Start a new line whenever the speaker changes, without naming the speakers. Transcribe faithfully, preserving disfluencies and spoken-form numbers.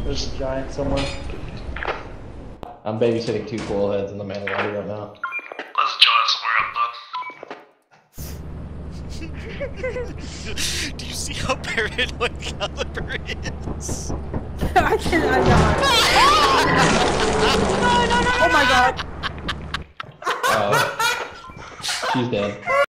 There's a giant somewhere.
I'm babysitting two cool heads in the main lobby right now.
There's a giant somewhere up there.
Do you see how paranoid Caliber is?
I can I'm not. No, no, no, oh my god.
Uh, she's dead.